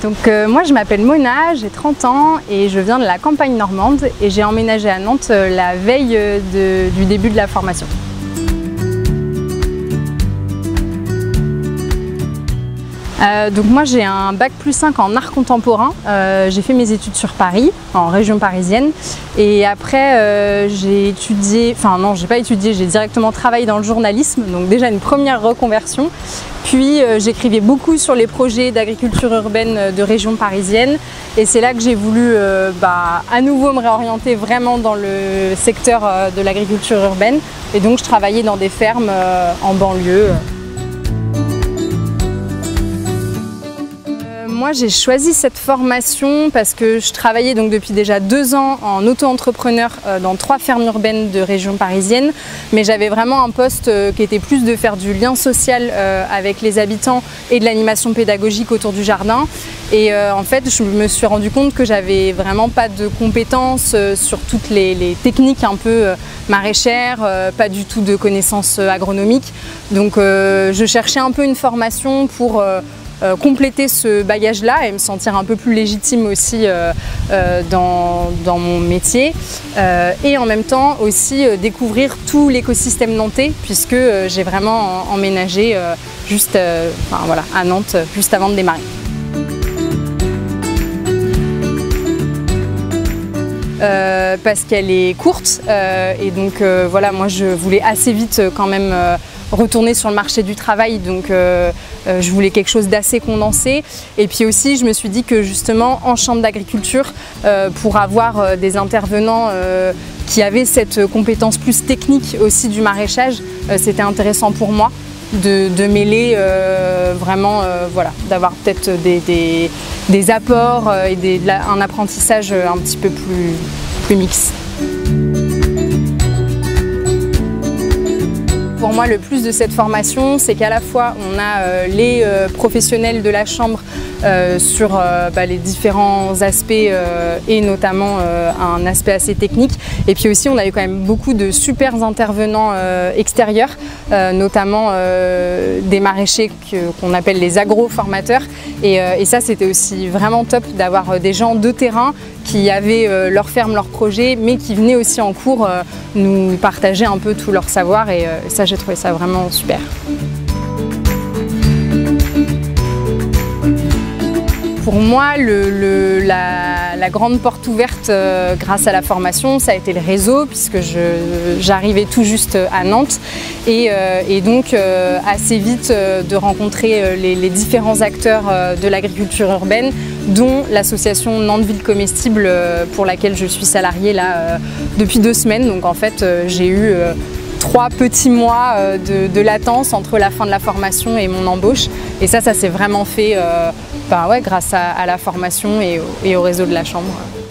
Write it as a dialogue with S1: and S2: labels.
S1: Donc moi je m'appelle Mona, j'ai 30 ans et je viens de la campagne normande et j'ai emménagé à Nantes la veille du début de la formation. Donc moi j'ai un bac +5 en art contemporain, j'ai fait mes études sur Paris, en région parisienne, et après j'ai étudié, enfin non j'ai pas étudié, j'ai directement travaillé dans le journalisme, donc déjà une première reconversion, puis j'écrivais beaucoup sur les projets d'agriculture urbaine de région parisienne, et c'est là que j'ai voulu à nouveau me réorienter vraiment dans le secteur de l'agriculture urbaine, et donc je travaillais dans des fermes en banlieue. Moi j'ai choisi cette formation parce que je travaillais donc depuis déjà 2 ans en auto-entrepreneur dans 3 fermes urbaines de région parisienne, mais j'avais vraiment un poste qui était plus de faire du lien social avec les habitants et de l'animation pédagogique autour du jardin. Et en fait je me suis rendu compte que j'avais vraiment pas de compétences sur toutes les techniques un peu maraîchères, pas du tout de connaissances agronomiques. Donc je cherchais un peu une formation pour compléter ce bagage-là et me sentir un peu plus légitime aussi dans mon métier, et en même temps aussi découvrir tout l'écosystème nantais, puisque j'ai vraiment emménagé juste à Nantes juste avant de démarrer. Parce qu'elle est courte et donc voilà, moi je voulais assez vite quand même retourner sur le marché du travail, donc je voulais quelque chose d'assez condensé, et puis aussi je me suis dit que justement en chambre d'agriculture, pour avoir des intervenants qui avaient cette compétence plus technique aussi du maraîchage, c'était intéressant pour moi de mêler vraiment, d'avoir peut-être des apports et un apprentissage un petit peu plus mixte. Pour moi, le plus de cette formation, c'est qu'à la fois on a les professionnels de la chambre sur les différents aspects et notamment un aspect assez technique, et puis aussi on a eu quand même beaucoup de super intervenants extérieurs, notamment des maraîchers qu'on appelle les agro-formateurs, et ça c'était aussi vraiment top d'avoir des gens de terrain qui avaient leur ferme, leur projet, mais qui venaient aussi en cours nous partager un peu tout leur savoir, et ça j'ai trouvé ça vraiment super. Pour moi, la grande porte ouverte grâce à la formation, ça a été le réseau, puisque j'arrivais tout juste à Nantes, et donc assez vite de rencontrer les différents acteurs de l'agriculture urbaine, dont l'association Nantes Ville Comestible pour laquelle je suis salariée là depuis 2 semaines. Donc en fait j'ai eu 3 petits mois de latence entre la fin de la formation et mon embauche, et ça s'est vraiment fait grâce à la formation et au réseau de la chambre.